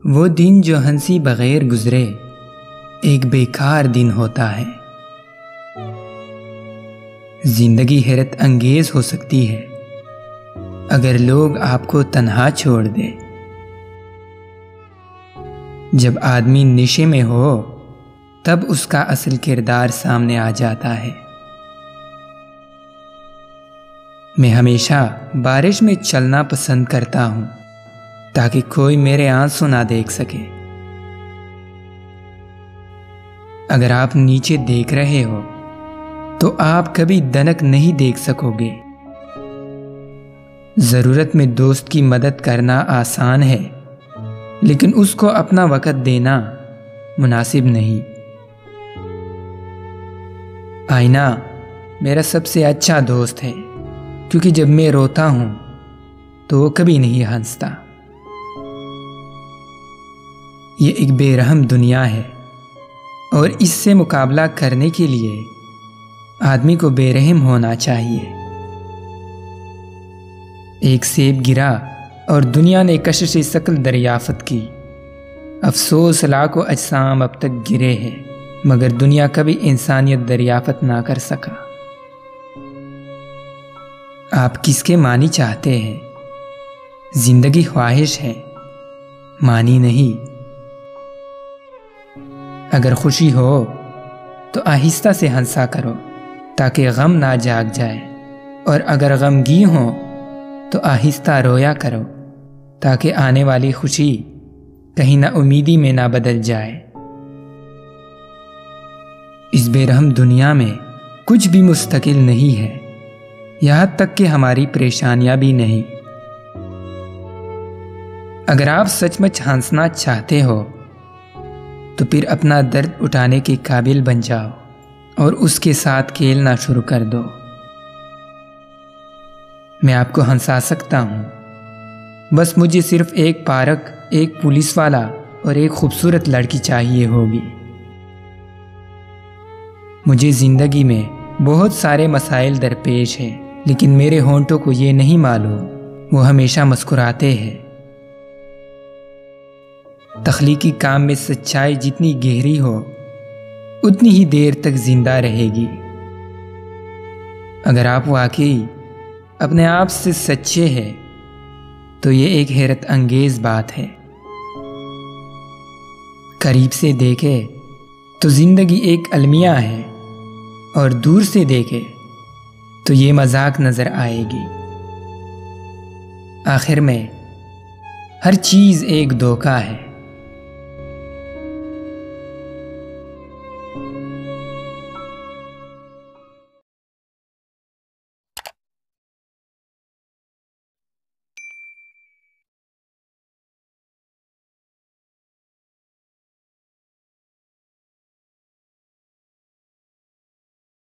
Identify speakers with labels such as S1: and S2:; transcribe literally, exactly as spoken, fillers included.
S1: वो दिन जो हंसी बगैर गुजरे एक बेकार दिन होता है। जिंदगी हैरत अंगेज हो सकती है अगर लोग आपको तन्हा छोड़ दे। जब आदमी नशे में हो तब उसका असल किरदार सामने आ जाता है। मैं हमेशा बारिश में चलना पसंद करता हूं ताकि कोई मेरे आंसू ना देख सके। अगर आप नीचे देख रहे हो तो आप कभी दनक नहीं देख सकोगे। जरूरत में दोस्त की मदद करना आसान है, लेकिन उसको अपना वक्त देना मुनासिब नहीं। आईना मेरा सबसे अच्छा दोस्त है, क्योंकि जब मैं रोता हूं तो वो कभी नहीं हंसता। ये एक बेरहम दुनिया है और इससे मुकाबला करने के लिए आदमी को बेरहम होना चाहिए। एक सेब गिरा और दुनिया ने कशिश शकल दरियाफत की। अफसोस लाखों अजसाम अब तक गिरे हैं, मगर दुनिया कभी इंसानियत दरियाफत ना कर सका। आप किसके मानी चाहते हैं? जिंदगी ख्वाहिश है, मानी नहीं। अगर खुशी हो तो आहिस्ता से हंसा करो ताकि गम ना जाग जाए, और अगर गमगीन हो तो आहिस्ता रोया करो ताकि आने वाली खुशी कहीं ना उम्मीदी में ना बदल जाए। इस बेरहम दुनिया में कुछ भी मुस्तकिल नहीं है, यहां तक कि हमारी परेशानियां भी नहीं। अगर आप सचमुच हंसना चाहते हो तो फिर अपना दर्द उठाने के काबिल बन जाओ और उसके साथ खेलना शुरू कर दो। मैं आपको हंसा सकता हूं, बस मुझे सिर्फ एक पार्क, एक पुलिस वाला और एक खूबसूरत लड़की चाहिए होगी। मुझे जिंदगी में बहुत सारे मसाइल दरपेश हैं, लेकिन मेरे होंठों को ये नहीं मालूम वो हमेशा मुस्कुराते हैं। तख्लीकी काम में सच्चाई जितनी गहरी हो उतनी ही देर तक जिंदा रहेगी। अगर आप वाकई अपने आप से सच्चे हैं तो ये एक हैरत अंगेज बात है। करीब से देखे तो जिंदगी एक अलमिया है, और दूर से देखे तो ये मजाक नजर आएगी। आखिर में हर चीज एक धोखा है।